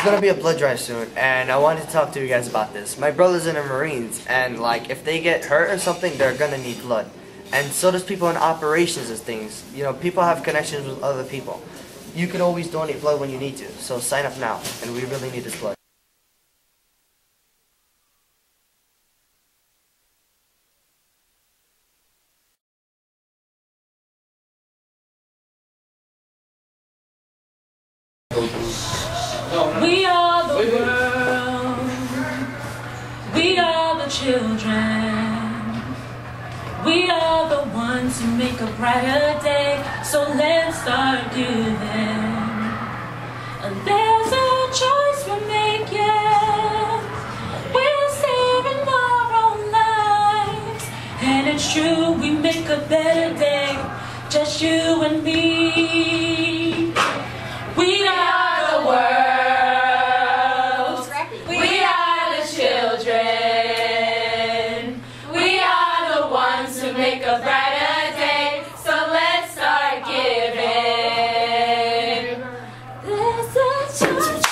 gonna be a blood drive soon, and I wanted to talk to you guys about this. My brother's in the Marines, and like if they get hurt or something, they're gonna need blood. And so does people in operations and things. You know, people have connections with other people. You can always donate blood when you need to, so sign up now, and we really need this blood. We are the world, we are the children, we are the ones who make a brighter day, so let's start giving. And there's a choice we're making, we're saving our own lives, and it's true, we make a better day, just you and me. We are the world, we are the children, we are the ones who make a brighter day, so let's start giving. There's a choice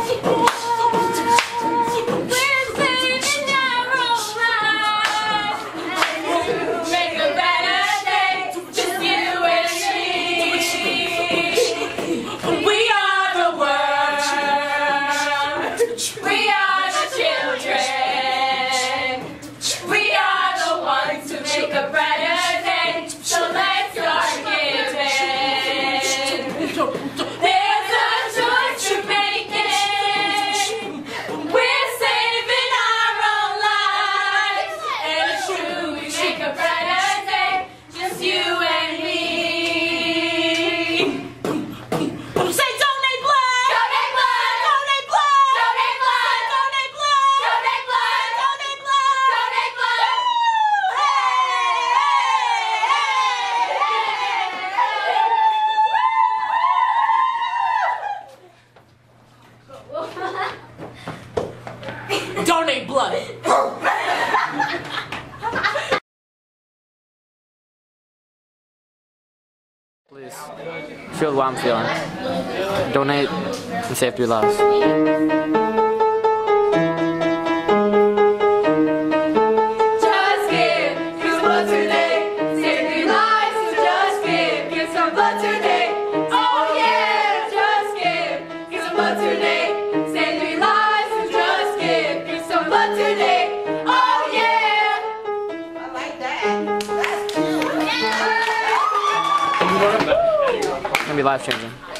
we're saving our own lives, make a better day, just you and me. We are the world, we are the children, we are the ones who make a brighter day, so let's start giving. There's a choice we're making, we're saving our own lives, and it's true, we make a brighter day, just you and me. Say donate blood! Donate blood! Donate blood! Donate blood! Donate blood! Donate blood! Donate blood! Donate blood! Donate blood! Please feel what I'm feeling. Donate and save 3 lives. Just give some blood today. Save 3 lives, so just give some blood today. Oh yeah, just give some blood today. Save 3 lives, so just give some blood today. Oh yeah. I like that. That's It's gonna be life changing.